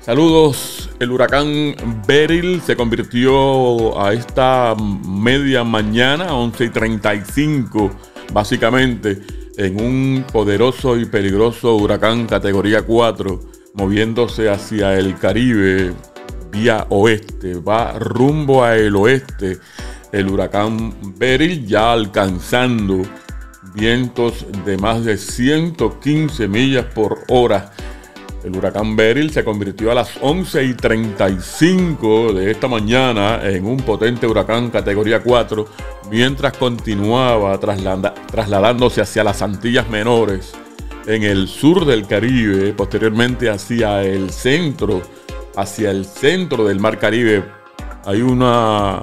Saludos. El huracán Beryl se convirtió a esta media mañana, 11:35, básicamente, en un poderoso y peligroso huracán categoría 4, moviéndose hacia el Caribe vía oeste. Va rumbo a el oeste el huracán Beryl, ya alcanzando vientos de más de 115 millas por hora. El huracán Beryl se convirtió a las 11:35 de esta mañana en un potente huracán categoría 4, mientras continuaba trasladándose hacia las Antillas Menores, en el sur del Caribe, posteriormente hacia el centro del Mar Caribe. Hay una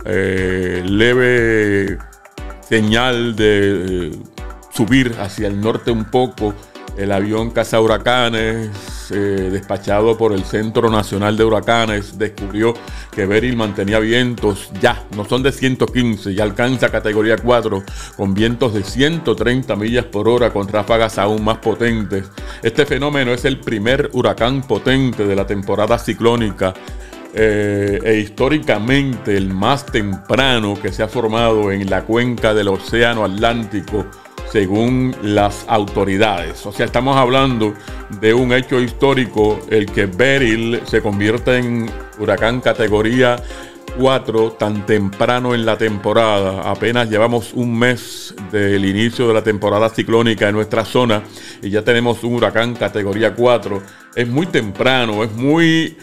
leve señal de subir hacia el norte un poco. El avión cazahuracanes, despachado por el Centro Nacional de Huracanes, descubrió que Beryl mantenía vientos ya, no son de 115, ya alcanza categoría 4, con vientos de 130 millas por hora, con ráfagas aún más potentes. Este fenómeno es el primer huracán potente de la temporada ciclónica e históricamente el más temprano que se ha formado en la cuenca del Océano Atlántico, según las autoridades. O sea, estamos hablando de un hecho histórico, el que Beryl se convierta en huracán categoría 4 tan temprano en la temporada. Apenas llevamos un mes del inicio de la temporada ciclónica en nuestra zona y ya tenemos un huracán categoría 4. Es muy temprano, es muy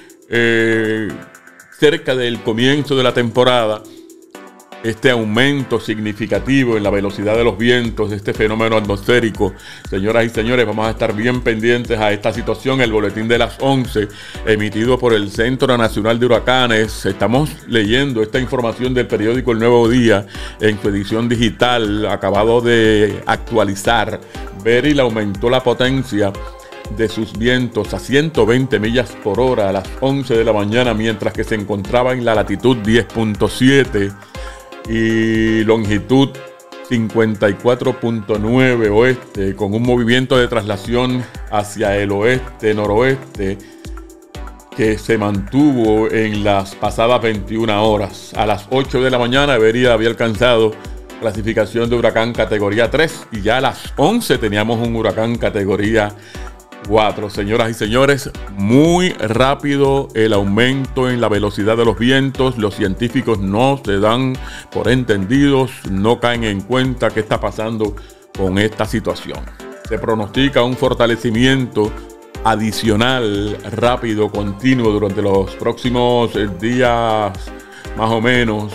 cerca del comienzo de la temporada. Este aumento significativo en la velocidad de los vientos, de este fenómeno atmosférico. Señoras y señores, vamos a estar bien pendientes a esta situación. El boletín de las 11, emitido por el Centro Nacional de Huracanes. Estamos leyendo esta información del periódico El Nuevo Día en su edición digital, acabado de actualizar. Beryl aumentó la potencia de sus vientos a 120 millas por hora a las 11 de la mañana, mientras que se encontraba en la latitud 10.7 y longitud 54.9 oeste, con un movimiento de traslación hacia el oeste-noroeste que se mantuvo en las pasadas 21 horas. A las 8 de la mañana Beryl había alcanzado clasificación de huracán categoría 3 y ya a las 11 teníamos un huracán categoría 4. Señoras y señores, muy rápido el aumento en la velocidad de los vientos. Los científicos no se dan por entendidos, no caen en cuenta qué está pasando con esta situación. Se pronostica un fortalecimiento adicional, rápido, continuo durante los próximos días, más o menos,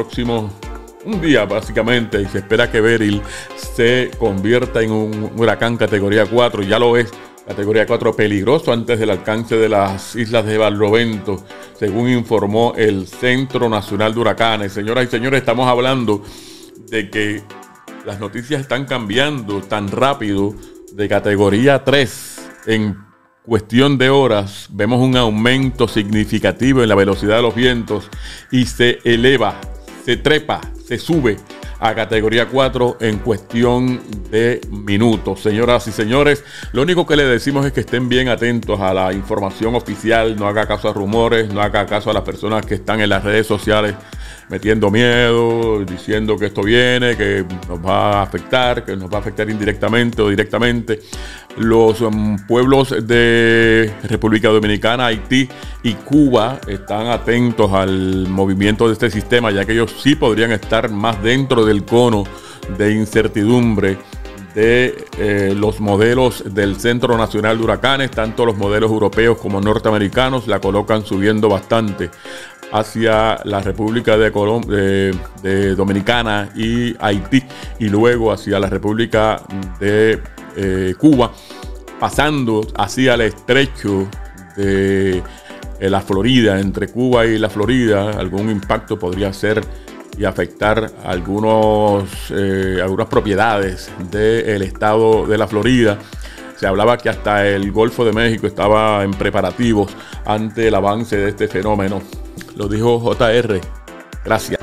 un día básicamente, y se espera que Beryl se convierta en un huracán categoría 4, ya lo es. Categoría 4 peligroso antes del alcance de las islas de Barlovento, según informó el Centro Nacional de Huracanes. Señoras y señores, estamos hablando de que las noticias están cambiando tan rápido. De categoría 3 en cuestión de horas vemos un aumento significativo en la velocidad de los vientos y se eleva, se trepa, se sube a categoría 4 en cuestión de minutos. Señoras y señores, lo único que le decimos es que estén bien atentos a la información oficial, no haga caso a rumores, no haga caso a las personas que están en las redes sociales metiendo miedo, diciendo que esto viene, que nos va a afectar, que nos va a afectar indirectamente o directamente. Los pueblos de República Dominicana, Haití y Cuba están atentos al movimiento de este sistema, ya que ellos sí podrían estar más dentro del cono de incertidumbre de los modelos del Centro Nacional de Huracanes. Tanto los modelos europeos como norteamericanos la colocan subiendo bastante hacia la República de Dominicana y Haití, y luego hacia la República de Cuba, pasando hacia el estrecho de la Florida. Entre Cuba y la Florida, algún impacto podría ser y afectar algunas propiedades del estado de la Florida. Se hablaba que hasta el Golfo de México estaba en preparativos ante el avance de este fenómeno. Lo dijo JR. Gracias.